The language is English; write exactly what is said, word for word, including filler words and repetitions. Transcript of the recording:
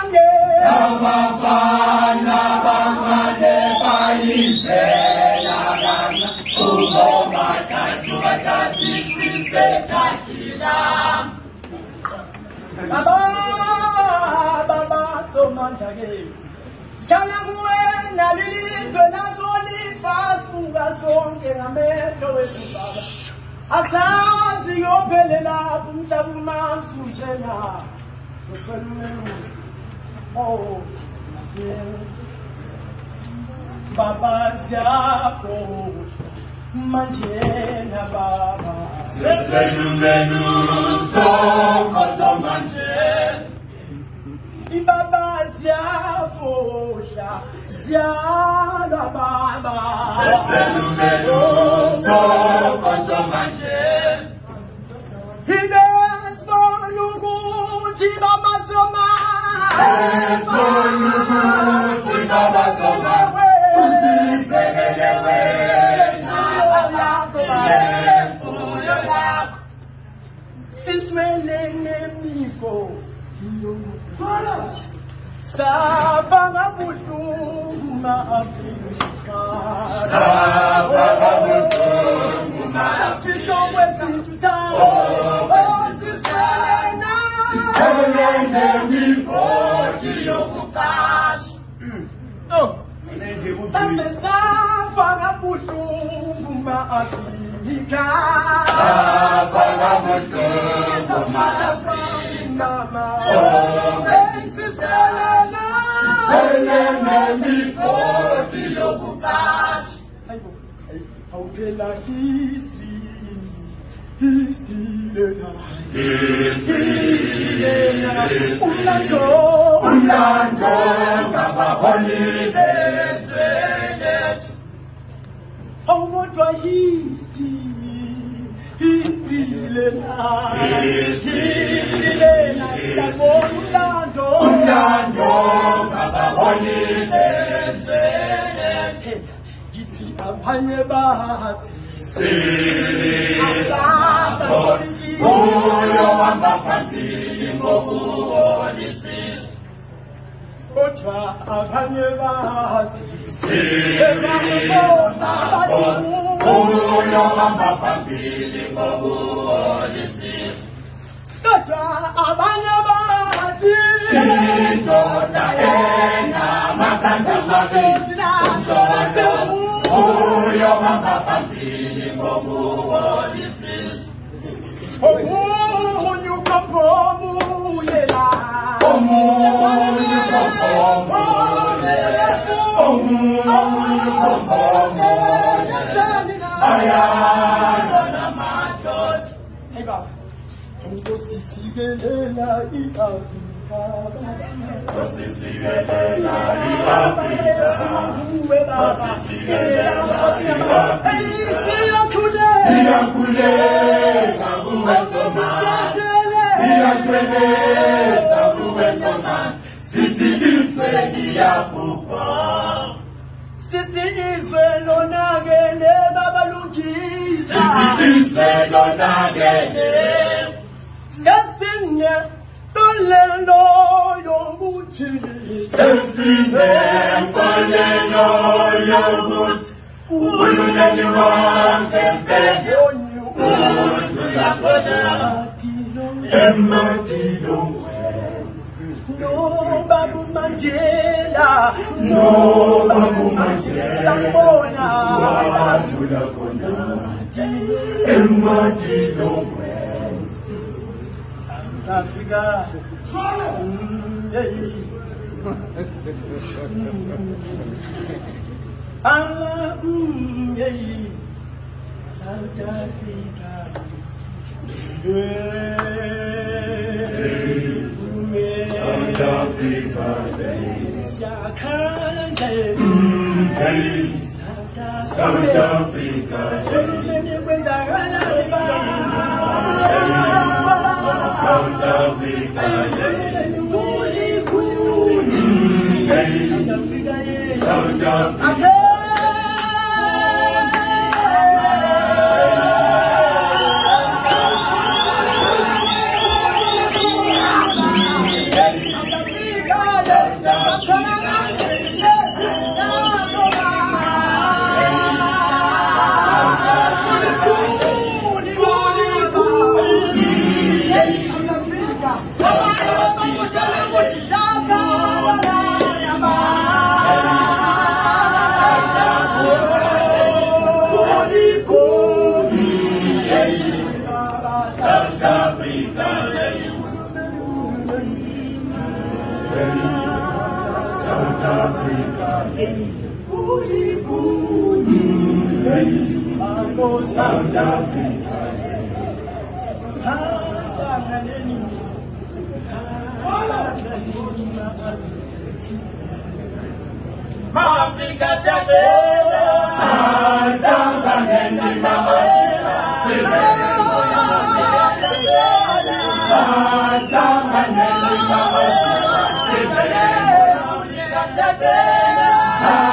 Baba, Baba, so much again. Can I na lili na goli fast unga song ke ngame towe baba. Asazi yopelela kumtabuma suchena. So felus. Oh. Baba siafo. Manjena baba. Seselu menu so koto manjena. Baba ziafosha ziala baba. Seselu menu so koto manjena. Ines monugu ti baba soma. Ines monugu ti baba soma. Usi pelelewe. Sabanga buhlungu Afrika. Sabanga buhlungu Afrika wezinto zawo. Sisena. Sisena mikhosi yokuqasha. Oh. Sabanga buhlungu Afrika. Sabanga buhlungu Afrika. Selena mikhosi yokuqasha. Awuphela history, history lena, history lena. Umlando, umlando kabaholidays lethu. Awukodwa history, history lena, history lena. Umlando, umlando kabaholidays lethu. Abanye bathi sisapho uyo hamba phambili ngokuholisisa. Kodwa abanye bathi sisapho uyo hamba phambili ngokuholisisa. Kodwa abanye bathi indoda enamakhanda amabili uyo hamba phambili ngokuholisisa. Omunye ukamphumulela, omunye ukamphumulela, omunye ukamphumulela, ayalwa namadoda. Hey baba, Nkosi sibelela i-Afrika, Nkosi sibelela i-Afrika, Nkosi sibelela i-Afrika. Siyakhuleka kuwe somani, siyashweleza kuwe somani, sithi izwe liyabhubha. Sithi izwe lonakele babalungisa, sithi izwe lonakele. Sesine kolelo yokuthi, sesine kolelo yokuthi, uhulumeni wonke mpela udlula khona emadilongweni. Nobabu Mandela, nobabu Mandela, sanibona wadlula khona emadilongweni. South Africa, hey. Ah, mm, yeah, South Africa, yeah, South Africa, hey, South Africa, South Africa, South Africa. South Africa, South Africa, South Africa, Africa, Africa,